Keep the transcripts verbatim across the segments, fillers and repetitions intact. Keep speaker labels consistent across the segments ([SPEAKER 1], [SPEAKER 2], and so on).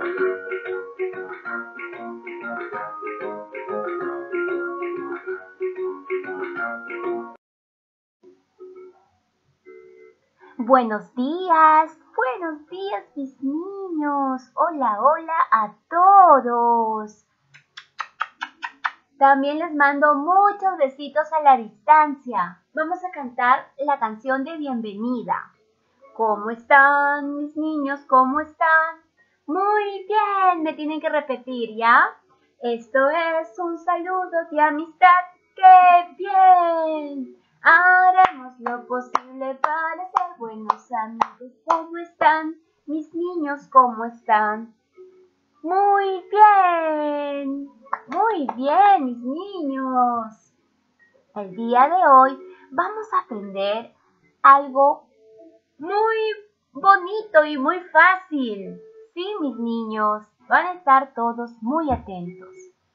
[SPEAKER 1] Buenos días, buenos días mis niños. Hola, hola a todos. También les mando muchos besitos a la distancia. Vamos a cantar la canción de bienvenida. ¿Cómo están mis niños? ¿Cómo están? Muy bien, me tienen que repetir, ¿ya? Esto es un saludo de amistad. ¡Qué bien! Haremos lo posible para ser buenos amigos. ¿Cómo están mis niños? ¿Cómo están? Muy bien, muy bien mis niños. El día de hoy vamos a aprender algo muy bonito y muy fácil. Sí, mis niños, van a estar todos muy atentos.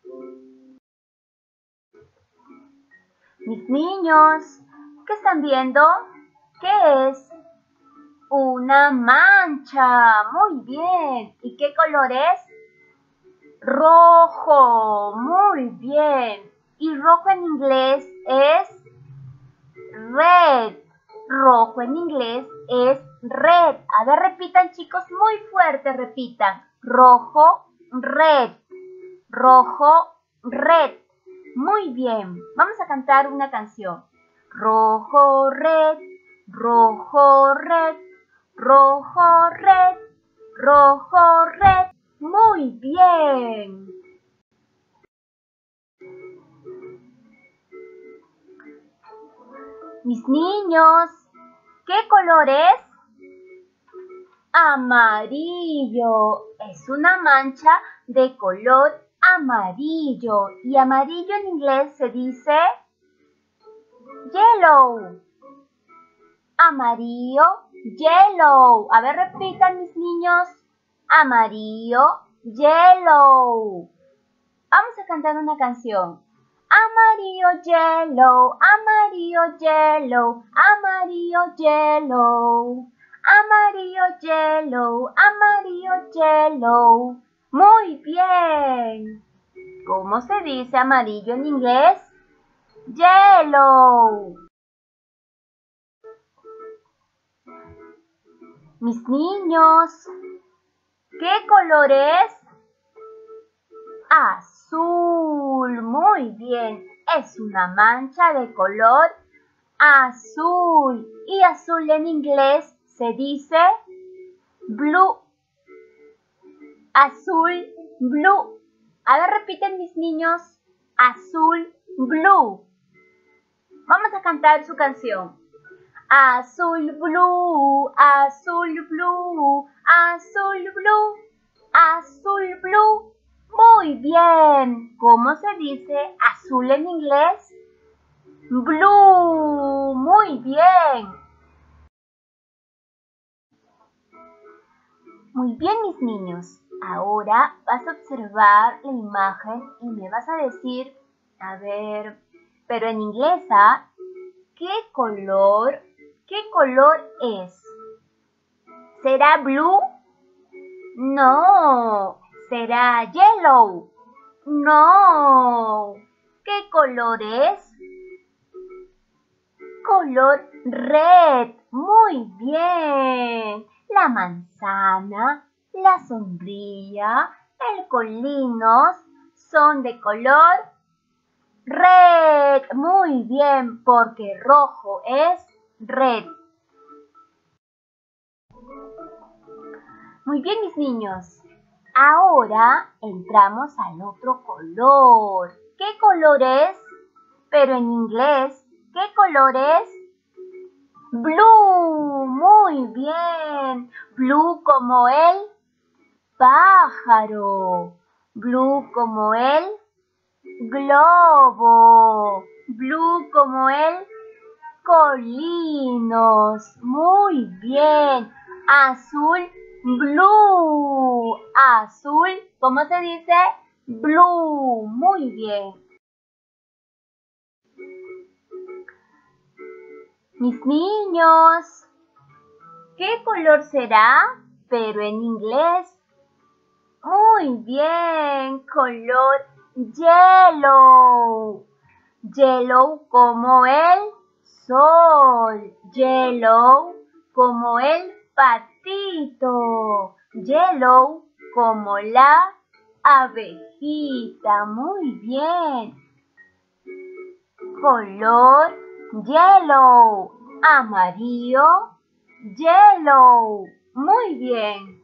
[SPEAKER 1] Mis niños, ¿qué están viendo? ¿Qué es? Una mancha. Muy bien. ¿Y qué color es? Rojo. Muy bien. Y rojo en inglés es red. Rojo en inglés es red. A ver, repitan chicos, muy fuerte, repitan. Rojo, red. Rojo, red. Muy bien. Vamos a cantar una canción. Rojo, red. Rojo, red. Rojo, red. Rojo, red. Muy bien. Mis niños, ¿qué color es? Amarillo. Es una mancha de color amarillo. Y amarillo en inglés se dice yellow. Amarillo, yellow. A ver, repitan mis niños. Amarillo, yellow. Vamos a cantar una canción. Amarillo, yellow, amarillo, yellow, amarillo, yellow. Amarillo, yellow, amarillo, yellow. Muy bien. ¿Cómo se dice amarillo en inglés? Yellow. Mis niños, ¿qué color es? Azul. Muy bien. Es una mancha de color azul. Y azul en inglés se dice blue. Azul, blue. A ver, repiten mis niños. Azul, blue. Vamos a cantar su canción. Azul, blue, azul, blue, azul, blue, azul, blue. Muy bien. ¿Cómo se dice azul en inglés? Blue. Muy bien. Muy bien, mis niños. Ahora vas a observar la imagen y me vas a decir, a ver, pero en inglés, ¿ah? ¿Qué color, qué color es? ¿Será blue? No. ¿Será yellow? No. ¿Qué color es? Color red. Muy bien. La manzana, la sombrilla, el colinos son de color red. Muy bien, porque rojo es red. Muy bien, mis niños. Ahora entramos al otro color. ¿Qué color es? Pero en inglés, ¿qué color es? Blue. Muy bien. Blue como el pájaro. Blue como el globo. Blue como el colinos. Muy bien. Azul, blue. Azul, ¿cómo se dice? Blue. Muy bien. Mis niños, ¿qué color será? Pero en inglés. Muy bien, color yellow. Yellow como el sol. Yellow como el patito. Yellow como la abejita. Muy bien. Color yellow. Amarillo. Yellow. Muy bien.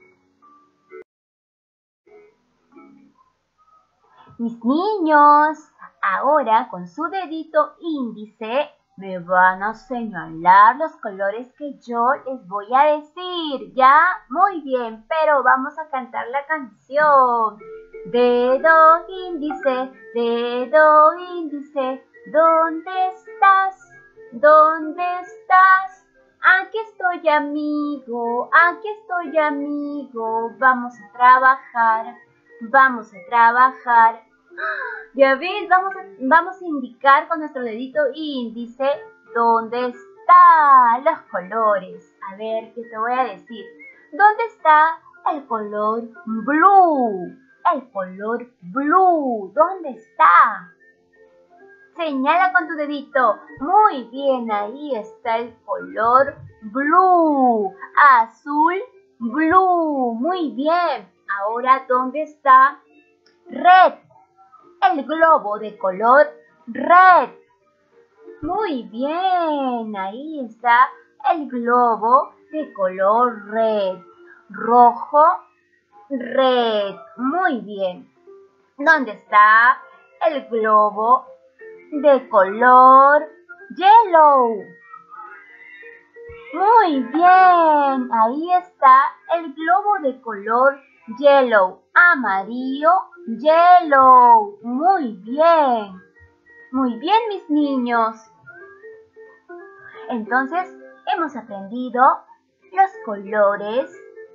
[SPEAKER 1] Mis niños, ahora con su dedito índice me van a señalar los colores que yo les voy a decir, ¿ya? Muy bien, pero vamos a cantar la canción. Dedo índice, dedo índice, ¿dónde estás? ¿Dónde estás? Aquí estoy, amigo, aquí estoy, amigo, vamos a trabajar. Vamos a trabajar. Ya ves, vamos a, vamos a indicar con nuestro dedito índice dónde están los colores. A ver, ¿qué te voy a decir? ¿Dónde está el color blue? El color blue, ¿dónde está? Señala con tu dedito. Muy bien, ahí está el color blue. Azul, blue. Muy bien. Ahora, ¿dónde está red? El globo de color red. Muy bien, ahí está el globo de color red. Rojo, red. Muy bien. ¿Dónde está el globo de color yellow? Muy bien, ahí está el globo de color yellow, amarillo, yellow. Muy bien, muy bien, mis niños. Entonces, hemos aprendido los colores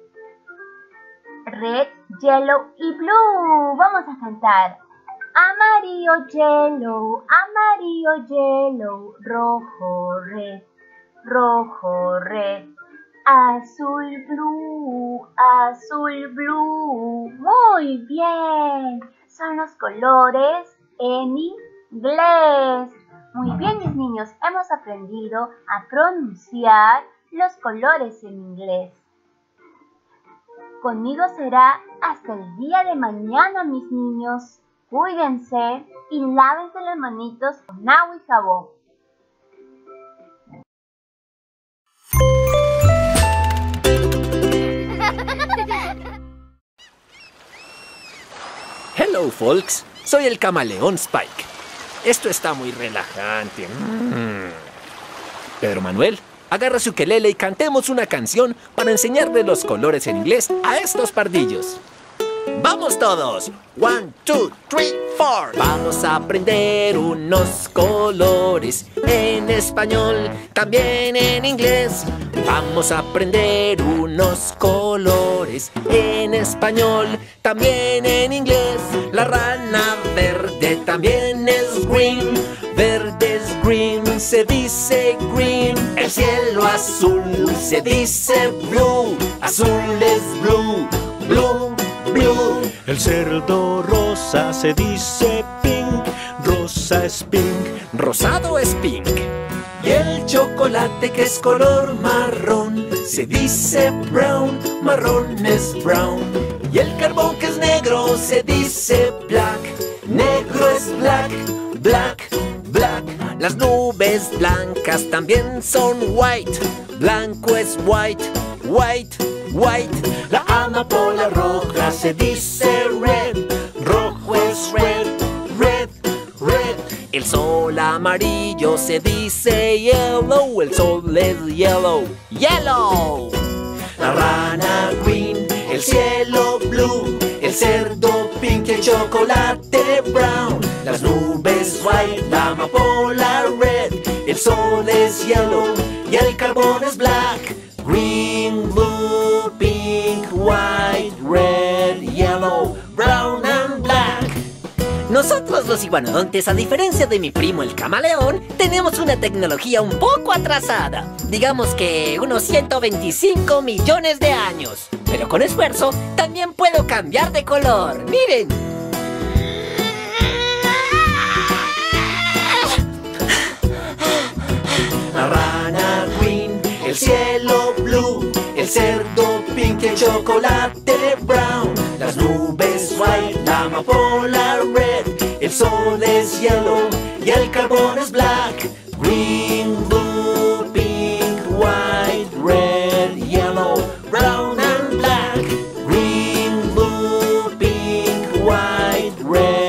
[SPEAKER 1] red, yellow y blue. Vamos a cantar. Amarillo, yellow, amarillo, yellow, rojo, red, rojo, red. Azul, blue, azul, blue. Muy bien. Son los colores en inglés. Muy bien, mis niños. Hemos aprendido a pronunciar los colores en inglés. Conmigo será hasta el día de mañana, mis niños. Cuídense y lávense las manitos con agua y jabón.
[SPEAKER 2] Hello, folks. Soy el camaleón Spike. Esto está muy relajante. Mm. Pedro Manuel, agarra su ukelele y cantemos una canción para enseñarle los colores en inglés a estos pardillos. ¡Vamos todos! One, two, three, four. Vamos a aprender unos colores en español, también en inglés. Vamos a aprender unos colores en español, también en inglés. La rana verde también es green. Verde es green, se dice green. El cielo azul se dice blue. Azul es blue, blue, blue.
[SPEAKER 3] El cerdo rosa se dice pink. Rosa es pink.
[SPEAKER 2] Rosado es pink. Y el chocolate que es color marrón se dice brown. Marrón es brown. Y el carbón que es negro se dice black. Negro es black. Black, black. Las nubes blancas también son white. Blanco es white. White, white. La amapola roja se dice red. Rojo es red. Red, red. El sol amarillo se dice yellow. El sol es yellow. Yellow. La rana green. El cielo blue. El cerdo pink. El chocolate brown. Las nubes white. La amapola red. El sol es yellow. Y el carbón es black. Green, blue, pink, white, red, yellow, brown and black.
[SPEAKER 4] Nosotros los iguanodontes, a diferencia de mi primo el camaleón, tenemos una tecnología un poco atrasada. Digamos que unos ciento veinticinco millones de años. Pero con esfuerzo también puedo cambiar de color. ¡Miren!
[SPEAKER 2] La rana green, el cielo blue, el cerdo pink, el chocolate brown, las nubes white, la amapola red, el sol es yellow y el carbón es black. Green, blue, pink, white, red, yellow, brown and black. Green, blue, pink, white, red.